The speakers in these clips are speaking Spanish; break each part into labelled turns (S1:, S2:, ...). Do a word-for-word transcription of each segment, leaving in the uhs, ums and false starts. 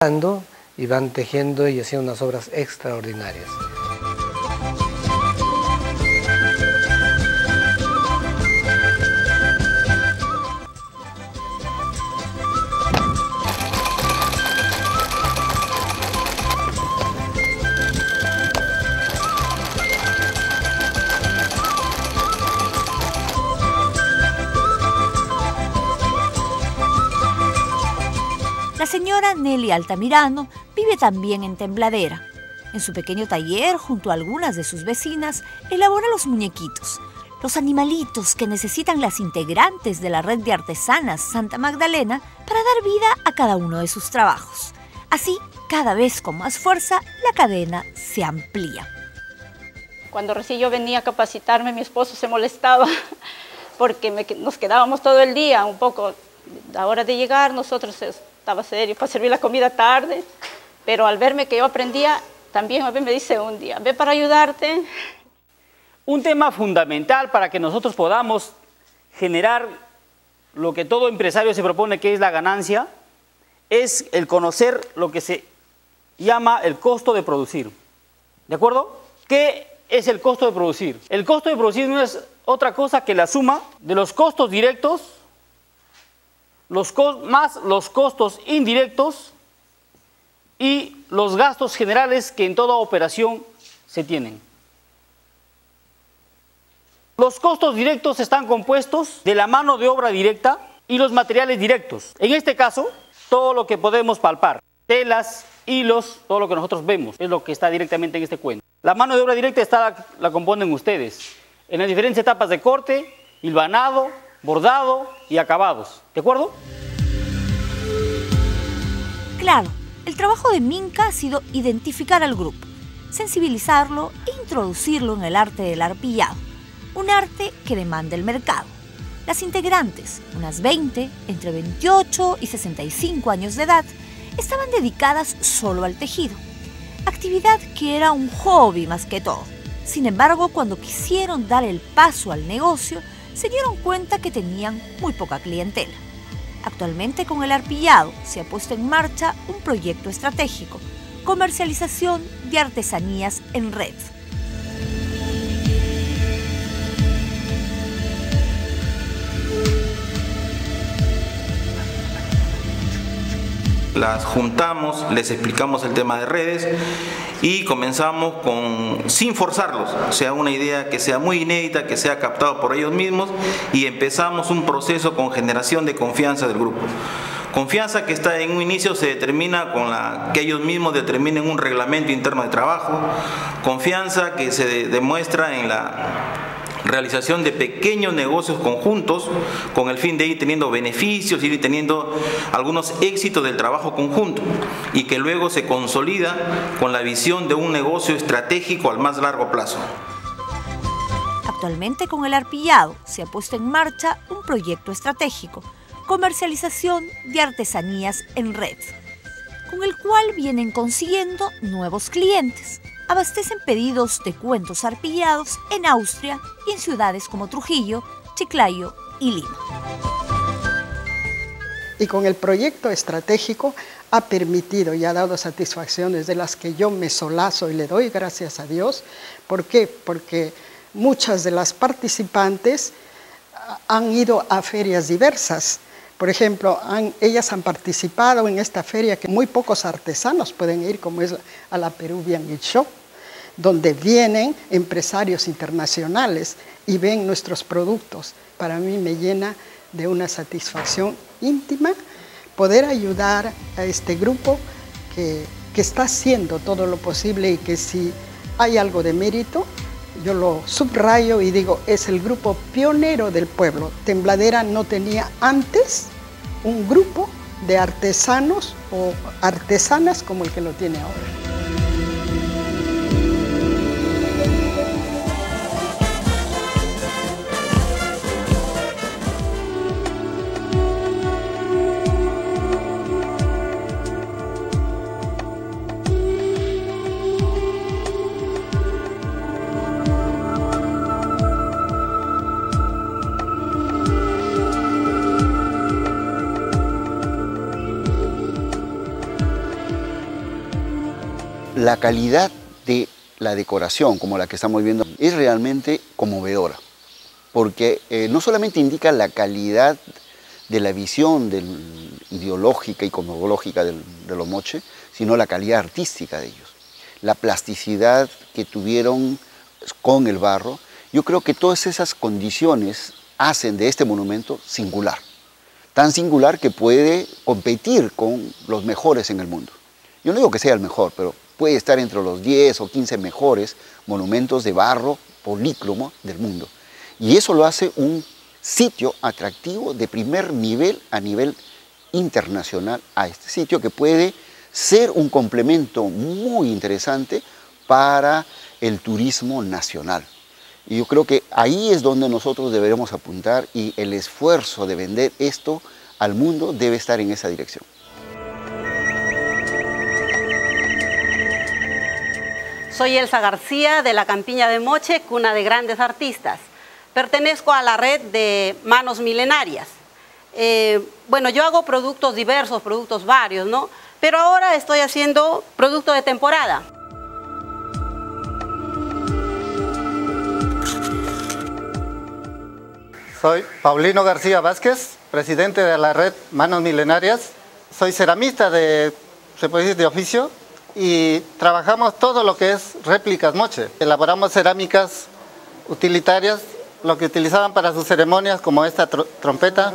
S1: Y van tejiendo y haciendo unas obras extraordinarias.
S2: La señora Nelly Altamirano vive también en Tembladera. En su pequeño taller, junto a algunas de sus vecinas, elabora los muñequitos, los animalitos que necesitan las integrantes de la red de artesanas Santa Magdalena para dar vida a cada uno de sus trabajos. Así, cada vez con más fuerza, la cadena se amplía.
S3: Cuando recién yo venía a capacitarme, mi esposo se molestaba porque me, nos quedábamos todo el día un poco. A la hora de llegar, nosotros estaba serio para servir la comida tarde, pero al verme que yo aprendía, también a veces me dice un día, ve para ayudarte.
S4: Un tema fundamental para que nosotros podamos generar lo que todo empresario se propone, que es la ganancia, es el conocer lo que se llama el costo de producir. ¿De acuerdo? ¿Qué es el costo de producir? El costo de producir no es otra cosa que la suma de los costos directos Los co más los costos indirectos y los gastos generales que en toda operación se tienen. Los costos directos están compuestos de la mano de obra directa y los materiales directos. En este caso, todo lo que podemos palpar, telas, hilos, todo lo que nosotros vemos, es lo que está directamente en este cuento. La mano de obra directa está, la, la componen ustedes, en las diferentes etapas de corte, hilvanado, bordado y acabados. ¿De acuerdo?
S2: Claro, el trabajo de Minka ha sido identificar al grupo, sensibilizarlo e introducirlo en el arte del arpillado, un arte que demanda el mercado. Las integrantes, unas veinte, entre veintiocho y sesenta y cinco años de edad, estaban dedicadas solo al tejido, actividad que era un hobby más que todo. Sin embargo, cuando quisieron dar el paso al negocio, se dieron cuenta que tenían muy poca clientela. Actualmente, con el arpillado se ha puesto en marcha un proyecto estratégico, comercialización de artesanías en red.
S5: Las juntamos, les explicamos el tema de redes y comenzamos con, sin forzarlos, o sea, una idea que sea muy inédita, que sea captada por ellos mismos, y empezamos un proceso con generación de confianza del grupo. Confianza que está en un inicio se determina con la que ellos mismos determinen un reglamento interno de trabajo, confianza que se de, demuestra en la realización de pequeños negocios conjuntos con el fin de ir teniendo beneficios, ir teniendo algunos éxitos del trabajo conjunto, y que luego se consolida con la visión de un negocio estratégico al más largo plazo.
S2: Actualmente, con el arpillado se ha puesto en marcha un proyecto estratégico, comercialización de artesanías en red, con el cual vienen consiguiendo nuevos clientes. Abastecen pedidos de cuentos arpillados en Austria y en ciudades como Trujillo, Chiclayo y Lima.
S6: Y con el proyecto estratégico ha permitido y ha dado satisfacciones de las que yo me solazo y le doy gracias a Dios. ¿Por qué? Porque muchas de las participantes han ido a ferias diversas. Por ejemplo, han, ellas han participado en esta feria que muy pocos artesanos pueden ir, como es a la Peruvian Geek Show, donde vienen empresarios internacionales y ven nuestros productos. Para mí me llena de una satisfacción íntima poder ayudar a este grupo que, que está haciendo todo lo posible, y que si hay algo de mérito, yo lo subrayo y digo, es el grupo pionero del pueblo. Tembladera no tenía antes un grupo de artesanos o artesanas como el que lo tiene ahora.
S7: la calidad de la decoración, como la que estamos viendo, es realmente conmovedora, porque eh, no solamente indica la calidad de la visión del, ideológica y cosmológica del, de los moches, sino la calidad artística de ellos, la plasticidad que tuvieron con el barro. Yo creo que todas esas condiciones hacen de este monumento singular, tan singular que puede competir con los mejores en el mundo. Yo no digo que sea el mejor, pero puede estar entre los diez o quince mejores monumentos de barro polícromo del mundo. Y eso lo hace un sitio atractivo de primer nivel a nivel internacional a este sitio, que puede ser un complemento muy interesante para el turismo nacional. Y yo creo que ahí es donde nosotros deberemos apuntar, y el esfuerzo de vender esto al mundo debe estar en esa dirección.
S8: Soy Elsa García, de la Campiña de Moche, cuna de grandes artistas. Pertenezco a la red de Manos Milenarias. Eh, bueno, yo hago productos diversos, productos varios, ¿no? Pero ahora estoy haciendo producto de temporada.
S9: Soy Paulino García Vázquez, presidente de la red Manos Milenarias. Soy ceramista de, se puede decir, de oficio, y trabajamos todo lo que es réplicas moche. Elaboramos cerámicas utilitarias, lo que utilizaban para sus ceremonias, como esta tr trompeta.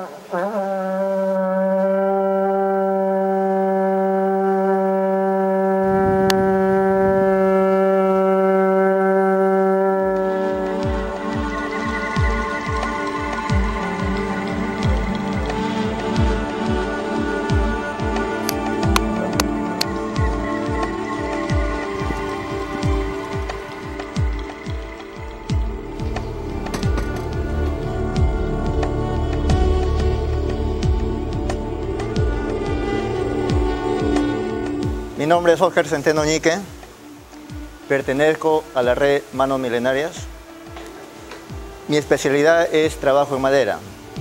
S10: Mi nombre es Oscar Centeno Ñique, pertenezco a la red Manos Milenarias. Mi especialidad es trabajo en madera.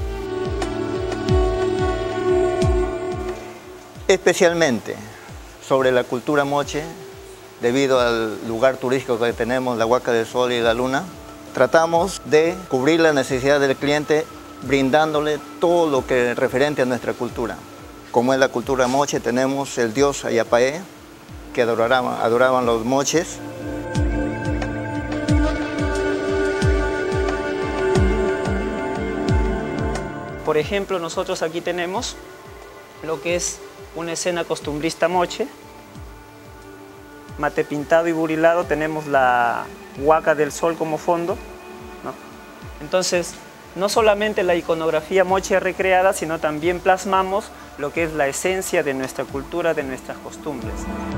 S10: Especialmente sobre la cultura moche, debido al lugar turístico que tenemos, la Huaca del Sol y la Luna, tratamos de cubrir la necesidad del cliente brindándole todo lo que es referente a nuestra cultura. Como es la cultura moche, tenemos el dios Ayapaé, que adoraban, adoraban los moches.
S11: Por ejemplo, nosotros aquí tenemos lo que es una escena costumbrista moche. Mate pintado y burilado, tenemos la Huaca del Sol como fondo, ¿no? Entonces, no solamente la iconografía moche recreada, sino también plasmamos lo que es la esencia de nuestra cultura, de nuestras costumbres.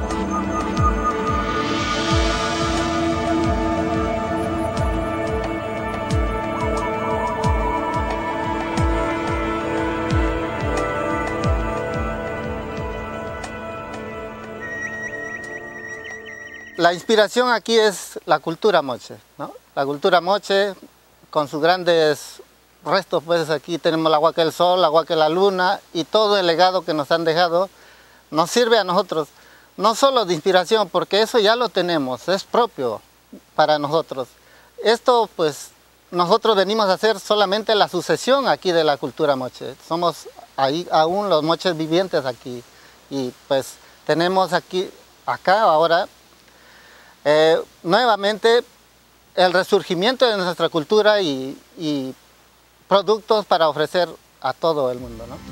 S9: La inspiración aquí es la cultura moche, ¿no? La cultura moche con sus grandes restos, pues aquí tenemos la Huaca del Sol, la Huaca de la Luna, y todo el legado que nos han dejado nos sirve a nosotros, no solo de inspiración, porque eso ya lo tenemos, es propio para nosotros. Esto pues nosotros venimos a hacer solamente la sucesión aquí de la cultura moche. Somos ahí aún los moches vivientes aquí, y pues tenemos aquí, acá ahora, eh, nuevamente el resurgimiento de nuestra cultura y, y productos para ofrecer a todo el mundo, ¿no?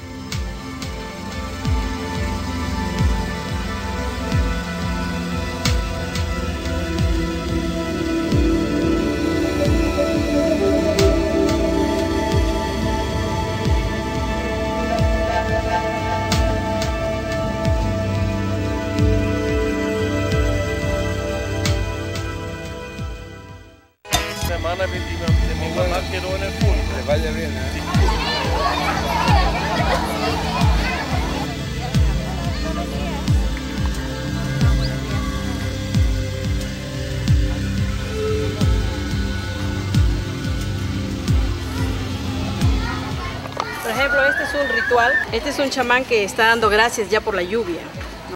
S12: Semana de mi mamá quedó en el punto. Le vaya bien, ¿eh? Sí.
S13: Por ejemplo, este es un ritual. Este es un chamán que está dando gracias ya por la lluvia.